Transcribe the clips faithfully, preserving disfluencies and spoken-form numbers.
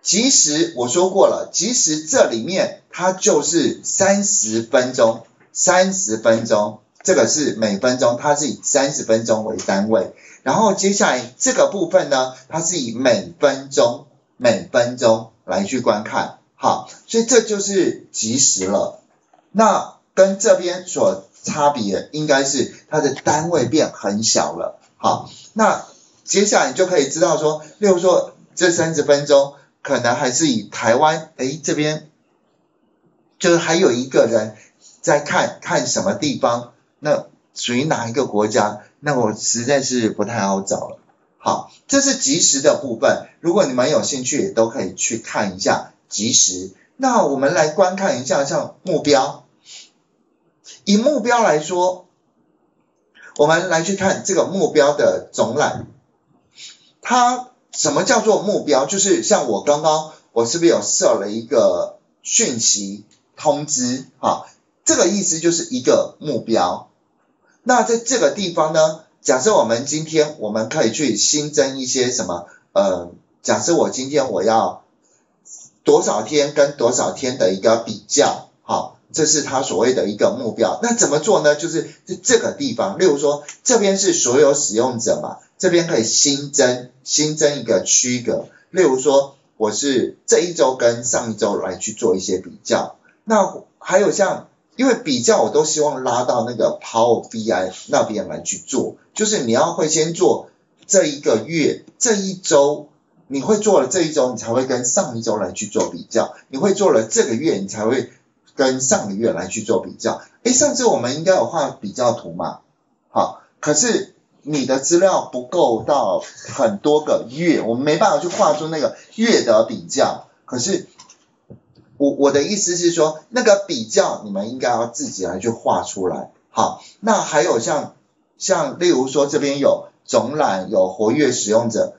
即时我说过了，即时这里面它就是三十分钟，三十分钟，这个是每分钟，它是以三十分钟为单位。然后接下来这个部分呢，它是以每分钟，每分钟来去观看，好，所以这就是即时了。那跟这边所差别应该是它的单位变很小了，好，那接下来你就可以知道说，例如说这三十分钟可能还是以台湾，诶这边就是还有一个人在看看什么地方，那属于哪一个国家，那我实在是不太好找了。好，这是即时的部分，如果你们有兴趣也都可以去看一下即时。那我们来观看一下像目标，以目标来说，我们来去看这个目标的总览。它什么叫做目标？就是像我刚刚我是不是有设了一个讯息通知，好，这个意思就是一个目标。那在这个地方呢，假设我们今天我们可以去新增一些什么，呃，假设我今天我要多少天跟多少天的一个比较，好，这是他所谓的一个目标。那怎么做呢？就是这个地方，例如说这边是所有使用者嘛，这边可以新增新增一个区隔，例如说我是这一周跟上一周来去做一些比较。那还有像因为比较我都希望拉到那个 Power B I 那边来去做，就是你要会先做这一个月这一周，你会做了这一周你才会跟上一周来去做比较，你会做了这个月你才会跟上个月来去做比较。诶，上次我们应该有画比较图嘛，好，可是你的资料不够到很多个月，我们没办法去画出那个月的比较，可是我我的意思是说，那个比较你们应该要自己来去画出来。好，那还有像像例如说这边有总览，有活跃使用者，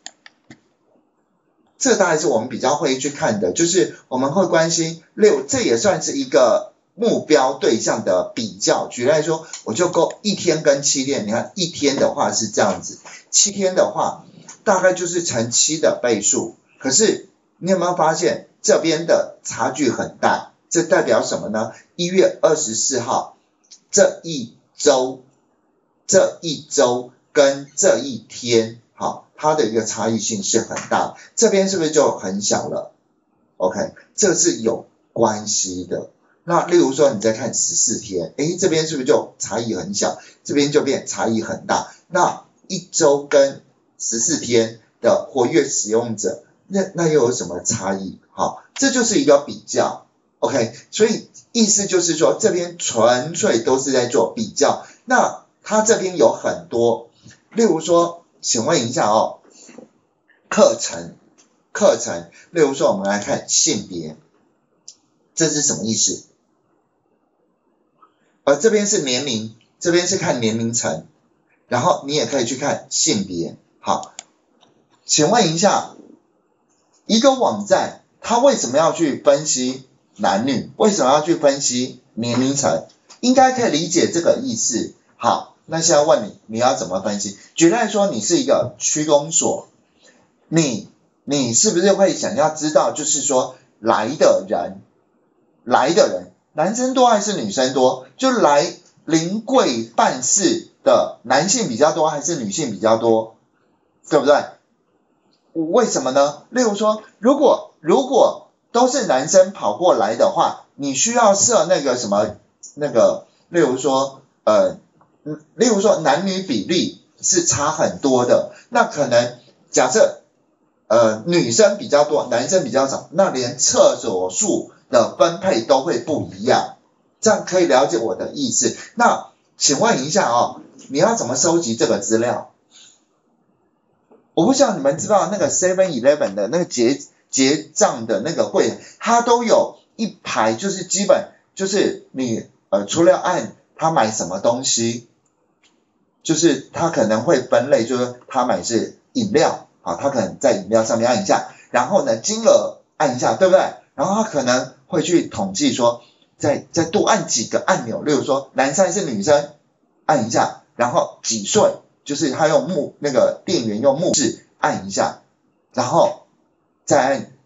这大概是我们比较会去看的，就是我们会关心六，这也算是一个目标对象的比较。举例来说，我就够一天跟七天，你看一天的话是这样子，七天的话大概就是乘七的倍数，可是你有没有发现这边的差距很大？这代表什么呢？一月二十四号这一周，这一周跟这一天，好，它的一个差异性是很大，这边是不是就很小了 ？OK， 这是有关系的。那例如说你再看十四天，诶，这边是不是就差异很小？这边就变差异很大。那一周跟十四天的活跃使用者，那那又有什么差异？好，这就是一个比较 ，OK， 所以意思就是说这边纯粹都是在做比较。那它这边有很多，例如说，请问一下哦，课程，课程，例如说我们来看性别，这是什么意思？而这边是年龄，这边是看年龄层，然后你也可以去看性别。好，请问一下，一个网站它为什么要去分析男女？为什么要去分析年龄层？应该可以理解这个意思。好，那现在问你，你要怎么分析？举例来说，你是一个区公所，你你是不是会想要知道，就是说来的人，来的人，男生多还是女生多？就来临柜办事的男性比较多还是女性比较多？对不对？为什么呢？例如说，如果如果都是男生跑过来的话，你需要设那个什么那个，例如说呃，例如说男女比例是差很多的，那可能假设呃女生比较多，男生比较少，那连厕所数的分配都会不一样，这样可以了解我的意思。那请问一下哦，你要怎么收集这个资料？我不知道你们知道那个 seven eleven 的那个结结账的那个柜，它都有一排，就是基本就是你呃除了按他买什么东西，就是他可能会分类，就是他买是饮料，好，他可能在饮料上面按一下，然后呢金额按一下，对不对？然后他可能会去统计说，再再多按几个按钮，例如说男生还是女生，按一下，然后几岁，就是他用目那个店员用目视按一下，然后再按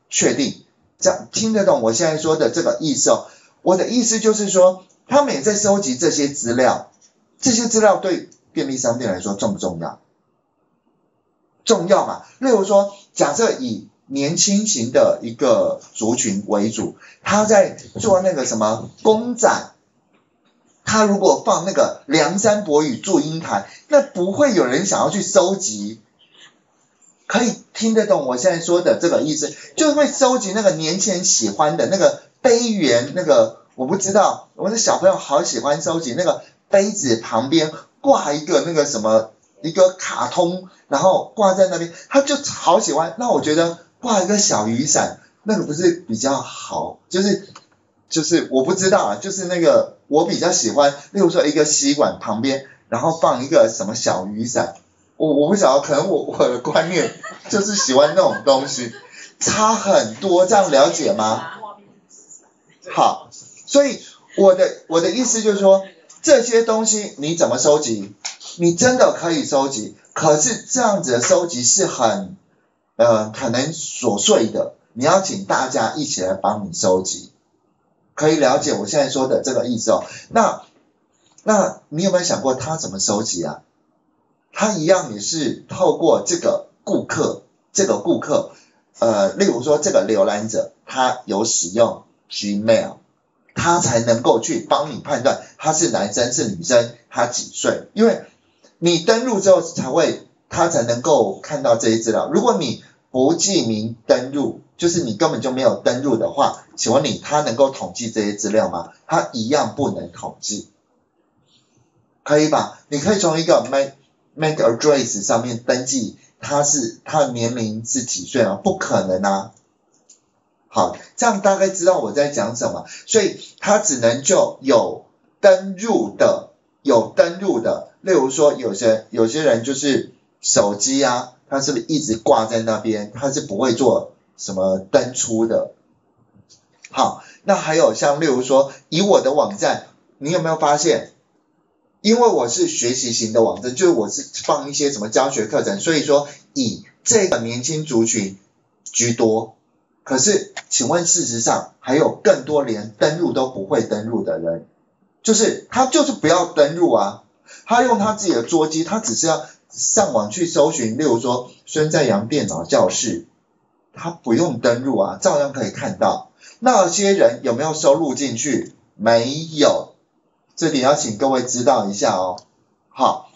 确定？这样听得懂我现在说的这个意思哦？我的意思就是说，他们也在收集这些资料，这些资料对便利商店来说重不重要？重要嘛？例如说，假设以年轻型的一个族群为主，他在做那个什么公仔，他如果放那个梁山伯与祝英台，那不会有人想要去收集。可以听得懂我现在说的这个意思，就是会收集那个年轻人喜欢的那个杯缘，那个我不知道，我的小朋友好喜欢收集那个杯子旁边挂一个那个什么一个卡通，然后挂在那边，他就好喜欢。那我觉得挂一个小雨伞，那个不是比较好？就是就是我不知道啊，就是那个我比较喜欢，例如说一个吸管旁边，然后放一个什么小雨伞。我我不晓得，可能我我的观念就是喜欢那种东西，差很多，这样了解吗？好，所以我的我的意思就是说，这些东西你怎么收集？你真的可以收集，可是这样子的收集是很呃可能琐碎的，你要请大家一起来帮你收集，可以了解我现在说的这个意思哦。那那你有没有想过他怎么收集啊？他一样也是透过这个顾客，这个顾客，呃，例如说这个浏览者，他有使用 Gmail， 他才能够去帮你判断他是男生是女生，他几岁，因为你登录之后才会，他才能够看到这些资料。如果你不记名登录，就是你根本就没有登录的话，请问你他能够统计这些资料吗？他一样不能统计，可以吧？你可以从一个 make make address 上面登记他是他的年龄是几岁吗？不可能啊。好，这样大概知道我在讲什么，所以他只能就有登入的，有登入的，例如说有些有些人就是手机啊，他是不是一直挂在那边，他是不会做什么登出的。好，那还有像例如说以我的网站，你有没有发现？因为我是学习型的网站，就是我是放一些什么教学课程，所以说以这个年轻族群居多。可是请问事实上还有更多连登录都不会登录的人，就是他就是不要登录啊，他用他自己的桌机，他只是要上网去搜寻，例如说孙在阳电脑教室，他不用登录啊，照样可以看到。那些人有没有收录进去？没有。这点要请各位知道一下哦。好，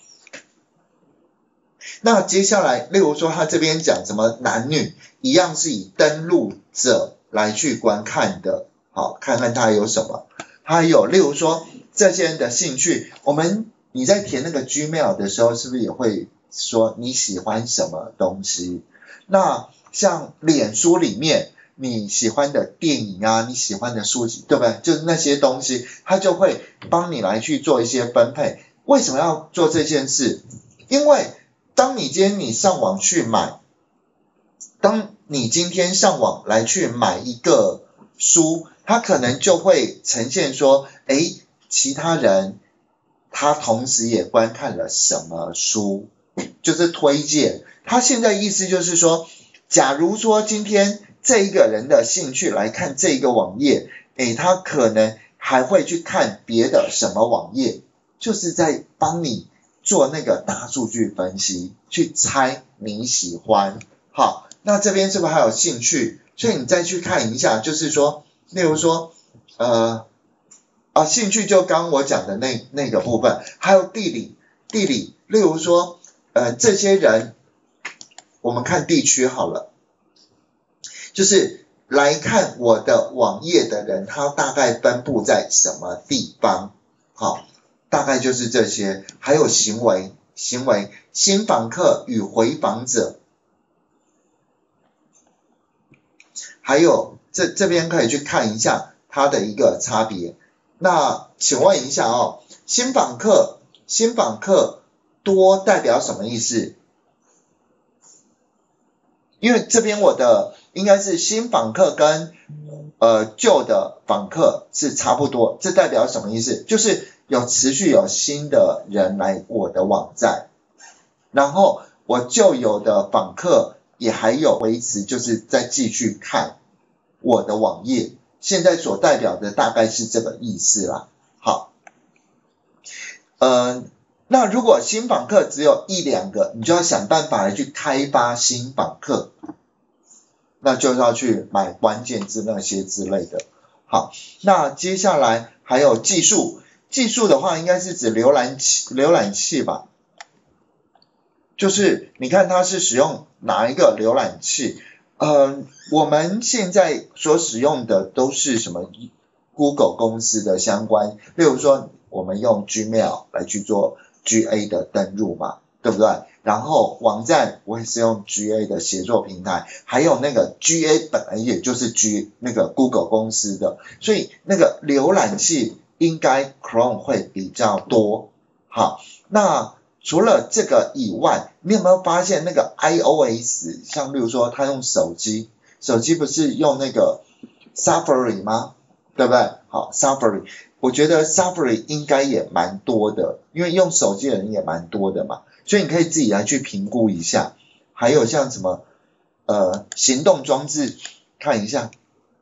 那接下来例如说他这边讲什么男女一样是以登录者来去观看的，好，看看他有什么。还有例如说这些人的兴趣，我们你在填那个 Gmail 的时候是不是也会说你喜欢什么东西？那像脸书里面你喜欢的电影啊，你喜欢的书籍，对不对？就是那些东西，它就会帮你来去做一些分配。为什么要做这件事？因为当你今天你上网去买，当你今天上网来去买一个书，它可能就会呈现说，诶，其他人他同时也观看了什么书，就是推荐。他现在意思就是说，假如说今天这一个人的兴趣来看这个网页，诶，他可能还会去看别的什么网页，就是在帮你做那个大数据分析，去猜你喜欢。好，那这边是不是还有兴趣？所以你再去看一下，就是说，例如说，呃，啊，兴趣就刚我讲的那那个部分，还有地理，地理，例如说，呃，这些人，我们看地区好了。就是来看我的网页的人，他大概分布在什么地方？好，大概就是这些。还有行为，行为，新访客与回访者，还有这这边可以去看一下它的一个差别。那请问一下哦，新访客，新访客多代表什么意思？因为这边我的应该是新访客跟呃旧的访客是差不多，这代表什么意思？就是有持续有新的人来我的网站，然后我旧有的访客也还有维持，就是再继续看， 我的网页，现在所代表的大概是这个意思啦。好，呃，那如果新访客只有一两个，你就要想办法来去开发新访客，那就要去买关键字那些之类的。好，那接下来还有技术，技术的话应该是指浏览器，浏览器吧，就是你看它是使用哪一个浏览器，呃，我们现在所使用的都是什么 Google 公司的相关，例如说我们用 Gmail 来去做 G A 的登入嘛，对不对？然后网站我也是用 G A 的协作平台，还有那个 G A 本来也就是 G 那个 Google 公司的，所以那个浏览器应该 Chrome 会比较多。好，那除了这个以外，你有没有发现那个 iOS， 像例如说他用手机，手机不是用那个 Safari 吗？对不对？好 ，Safari， 我觉得 Safari 应该也蛮多的，因为用手机的人也蛮多的嘛，所以你可以自己来去评估一下。还有像什么呃行动装置，看一下，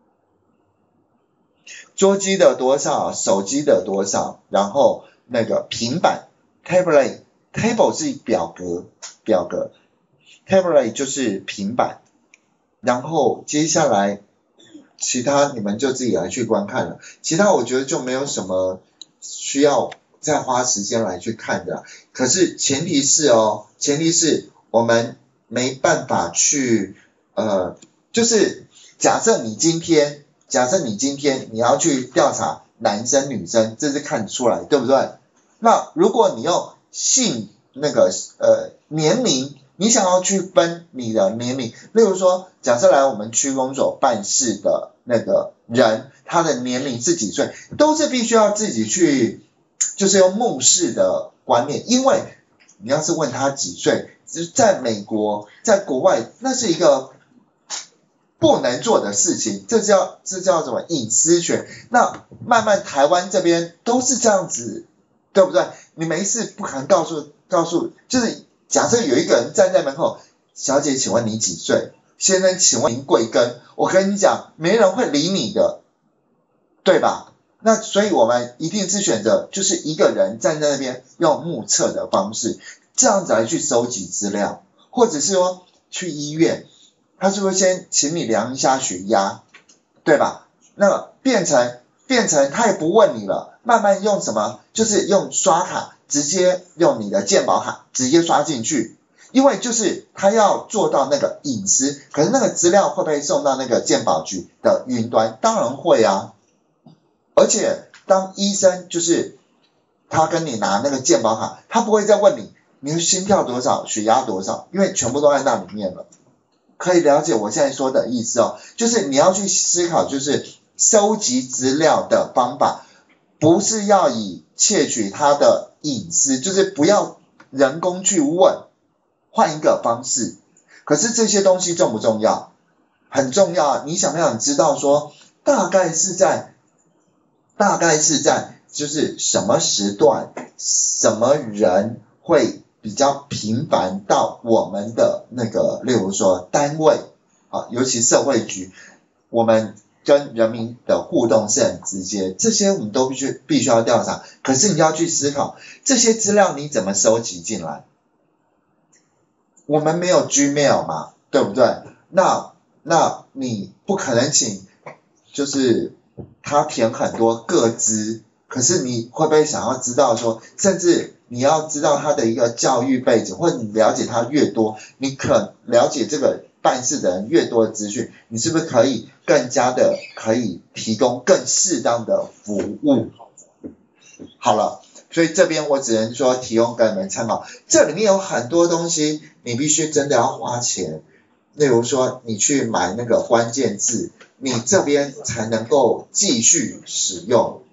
桌机的多少，手机的多少，然后那个平板 tablet。Table 是表格，表格 ，tablet 就是平板，然后接下来其他你们就自己来去观看了，其他我觉得就没有什么需要再花时间来去看的，可是前提是哦，前提是我们没办法去呃，就是假设你今天，假设你今天你要去调查男生女生，这是看得出来，对不对？那如果你用性那个呃年龄，你想要去分你的年龄，例如说，假设来我们区公所办事的那个人，他的年龄是几岁，都是必须要自己去，就是用目视的观念，因为你要是问他几岁，在美国，在国外，那是一个不能做的事情，这叫这叫什么隐私权？那慢慢台湾这边都是这样子。对不对？你没事不可能告诉告诉，就是假设有一个人站在门口，小姐请问你几岁？先生请问您贵庚？我跟你讲，没人会理你的，对吧？那所以我们一定是选择就是一个人站在那边用目测的方式，这样子来去收集资料，或者是说去医院，他是不是先请你量一下血压，对吧？那变成变成他也不问你了，慢慢用什么？就是用刷卡，直接用你的健保卡直接刷进去，因为就是他要做到那个隐私，可是那个资料会不会送到那个健保局的云端？当然会啊，而且当医生就是他跟你拿那个健保卡，他不会再问你你的心跳多少，血压多少，因为全部都在那里面了。可以了解我现在说的意思哦，就是你要去思考，就是收集资料的方法，不是要以窃取他的隐私，就是不要人工去问，换一个方式。可是这些东西重不重要？很重要啊！你想不想知道说，大概是在，大概是在就是什么时段，什么人会比较频繁到我们的那个，例如说单位啊，尤其社会局，我们跟人民的互动是很直接，这些我们都必须必须要调查。可是你要去思考，这些资料你怎么收集进来？我们没有 Gmail 嘛，对不对？那那你不可能请，就是他填很多个资，可是你会不会想要知道说，甚至你要知道他的一个教育背景，或者你了解他越多，你可了解这个办事的人越多的资讯，你是不是可以更加的可以提供更适当的服务？好了，所以这边我只能说提供给你们参考，这里面有很多东西你必须真的要花钱，例如说你去买那个关键字，你这边才能够继续使用。